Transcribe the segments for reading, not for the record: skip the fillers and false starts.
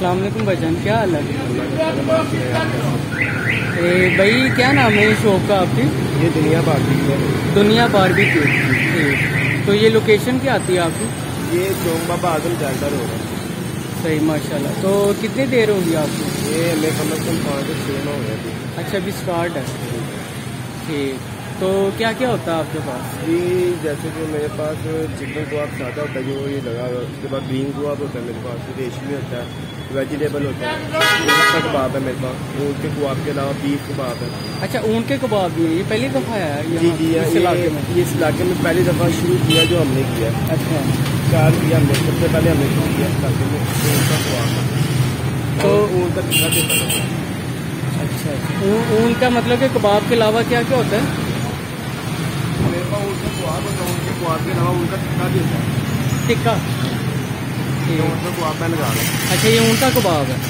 अस्सलाम वालेकुम भाईजान, क्या हाल है? भाई क्या नाम है शॉप का आपकी? ये दुनिया बारबेक्यू। दुनिया बारबेक्यू। तो ये लोकेशन क्या आती है आपकी? ये चौक बाबा आजम चालता रोड है। सही माशाल्लाह। तो कितनी देर होगी आपको? ये हमें कम से कम 5 से 6 हो गया थी। अच्छा, अभी स्टार्ट है। ठीक, तो क्या क्या होता है आपके पास? जी जैसे कि मेरे पास चिकन कबाब सादा होता है जो ये लगा हुआ, उसके बाद ग्रीन कबाब होता है मेरे पास, रेशमी होता है, वेजिटेबल होता है, ऊँट का कबाब है मेरे पास, ऊँट के कबाब के अलावा बीफ कबाब है। अच्छा, ऊँट के कबाब भी है? ये पहली दफ़ा है जी जी, इस इलाके में पहली दफ़ा शुरू किया जो हमने किया। अच्छा, स्टार्ट किया हमने, सबसे पहले हमने शुरू किया इस इलाके में ऊँट का कबाब। तो ऊँट का टिक्का देता है। अच्छा, ऊँट का मतलब कि कबाब के अलावा क्या क्या होता है? मेरे पास ऊँट का कबाब होता है, ऊँट के कबाब के अलावा उनका टिक्का भी होता है। टिक्का? ऊँट का कबाब मैं लगा रहा हूँ। अच्छा, ये ऊँट का कबाब है।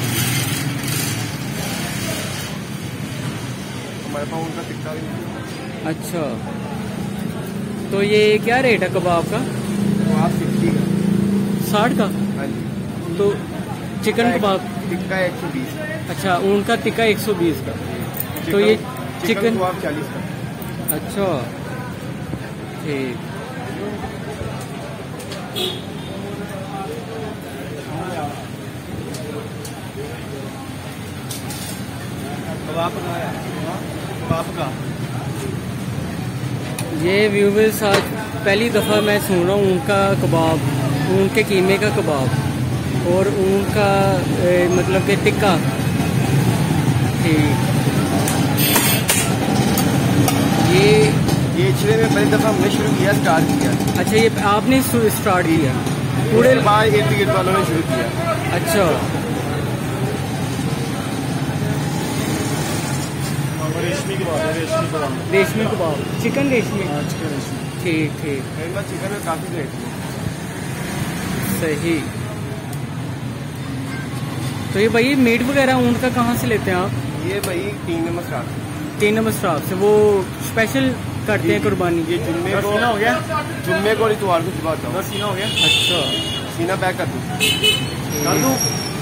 हमारे पास ऊँट का टिक्का भी है। अच्छा, तो ये क्या रेट है कबाब का? कबाब 60 का। 60 का? हाँ जी। तो चिकन कबाब टिक्का 120। अच्छा, ऊँट का टिक्का 120 का। तो ये चिकन कबाब 40 का। अच्छा, ठीक। कबाब का ये व्यूवर्स, आज पहली दफ़ा मैं सुन रहा हूँ ऊँट का कबाब, ऊँट के कीमे का कबाब और ऊँट का मतलब कि टिक्का। ठीक, ये इचरे में पहली दफ़ा हमने शुरू किया, स्टार्ट किया। अच्छा, ये आपने स्टार्ट किया? पूरे बाहर इर्द गिर्द वालों ने शुरू किया। अच्छा, रेशमी कबाब, रेशमी कबाब, चिकन रेशमी। चिकन रेशमी। ठीक ठीक, मेरे पास चिकन में काफ़ी रेट है। सही। तो ये भाई मीट वगैरह ऊँट का कहाँ से लेते हैं आप? ये भाई 3 नंबर स्टाफ। 3 नंबर स्टाफ से वो स्पेशल करते हैं कुर्बानी? ये जुम्मे को हो गया, जुम्मे को इतवार को सुबह आता हूँ। सीना हो गया। अच्छा, सीना पैक कर दूँ।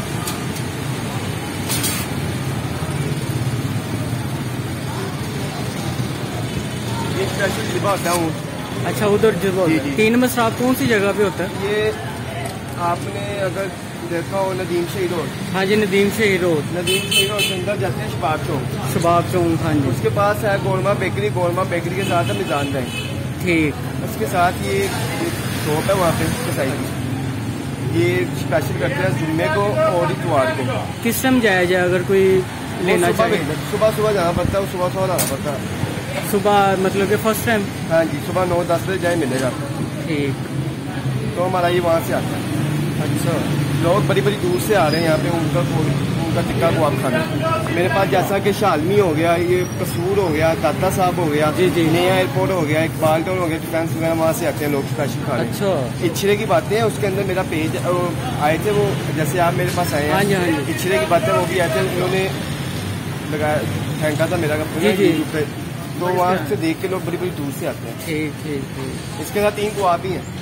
ये स्पेशल जिबा होता है ऊँट। अच्छा, उधर जो 3 नंबर स्टाफ कौन सी जगह पे होता है? ये आपने अगर देखा हो नदीम शहीद रोड। हाँ जी, नदीम शहीद रोड। नदीम शहीद रोड के अंदर जाते हैं शबाब चौक। शबाब चौक, हाँ जी। उसके पास है गोरमा बेकरी, गोरमा बेकरी के साथ है मिजान बैंक। ठीक, उसके साथ ये शॉप है वहाँ पे सोसाइटी। ये स्पेशल करते हैं जुम्मे को और इतवार को। किस टाइम जाया जाए अगर कोई लेना चाहिए? सुबह जाना पड़ता है, सुबह लाना पड़ता है। सुबह मतलब कि फर्स्ट टाइम? हाँ जी, सुबह 9-10 बजे जाए मिलेगा। ठीक, तो हमारा ये वहाँ से आता है। अच्छा, लोग बड़ी बड़ी दूर से आ रहे हैं यहाँ पे उनका टिक्का कबाब खाना। मेरे पास जैसा कि शालमी हो गया, ये कसूर हो गया, दाता साहब हो गया, जी जी, नया एयरपोर्ट हो गया, इकबाल टाउन हो गया, डिफेंस वगैरह, वहाँ से आते हैं लोग स्पेशल खाने। अच्छा, इचरे की बातें हैं, उसके अंदर मेरा पेज आए थे वो, जैसे आप मेरे पास आए हाँ जी, हाँ हैं। जी। इचरे की बातें वो भी आए थे, उन्होंने लगाया, फेंका था मेरा यूट्यूब पे, तो वहाँ से देख के लोग बड़ी बड़ी दूर से आते हैं। ठीक ठीक ठीक। इसके साथ 3 कबाब भी हैं।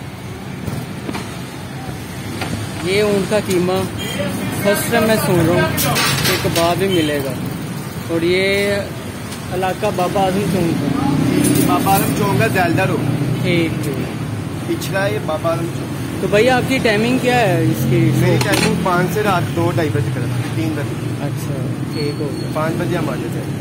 ये उनका कीमा फर्स्ट टाइम मैं सुन रहा हूँ कि कबाब भी मिलेगा। और ये इलाका बाबा आजम चौक है। बाबा आजम चौक है, दैलदा रोड। ठीक ठीक, पिछला है बाबा आजम चौक। तो भैया आपकी टाइमिंग क्या है इसकी? मेरी टाइमिंग 5 से रात 2-2:30 बजे तक, 3 बजे। अच्छा, ठीक हो गया। 5 बजे हम आ जाते हैं।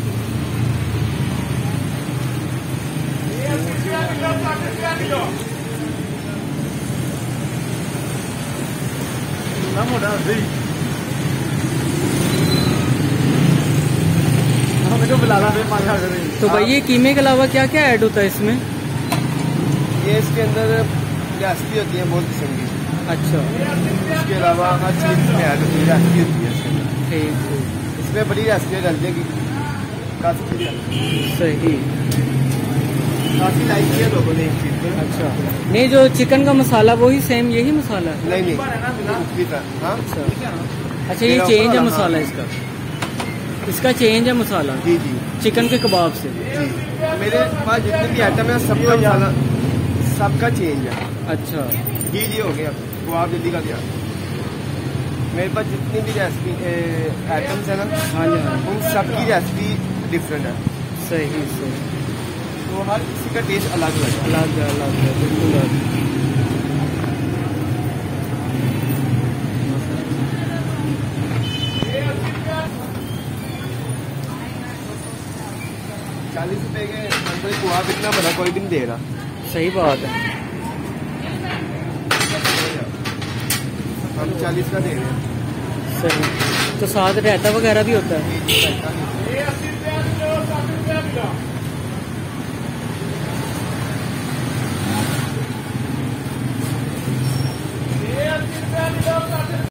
तो भाई ये कीमे के अलावा क्या क्या ऐड होता है इसमें? ये इसके अंदर रेसिपी होती है बहुत किस्म की। अच्छा, इसके अलावा हर चीज़ में ऐड होती है, रेसिपी होती है इसके अंदर। ठीक ठीक, इसमें बड़ी रेसिपी डलती है कि सही। काफ़ी लाइक किया लोगों ने एक चीज़। अच्छा, नहीं जो चिकन का मसाला वही सेम यही मसाला है? नहीं हाँ। अच्छा, ये चेंज है मसाला इसका चेंज है मसाला? जी जी, चिकन के कबाब से? जी, मेरे पास जितने भी आइटम है सबका मसाला सबका चेंज है। अच्छा, जी हो गया, कबाब जल्दी का दिया। मेरे पास जितनी भी रेसिपी आइटम्स है ना, हाँ जी हाँ। उन सबकी रेसिपी डिफरेंट है, सही सही। तो हर किसी का टेस्ट अलग है। अलग है बिल्कुल अलग। 40 रुपए के अंदर कुआब इतना बड़ा कोई भी नहीं दे रहा। सही बात है। हम 40 का दे रहे हैं। सही। तो साथ रायता वगैरह भी होता है?